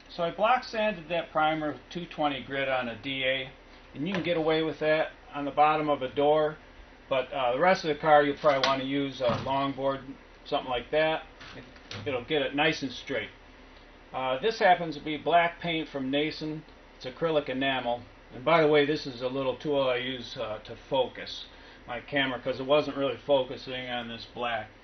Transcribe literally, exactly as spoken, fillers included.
So I block sanded that primer with two twenty grit on a D A, and you can get away with that on the bottom of a door, but uh, the rest of the car you'll probably want to use a longboard, something like that. It'll get it nice and straight. Uh, this happens to be black paint from Nason. It's acrylic enamel. And by the way, this is a little tool I use uh, to focus my camera because it wasn't really focusing on this black.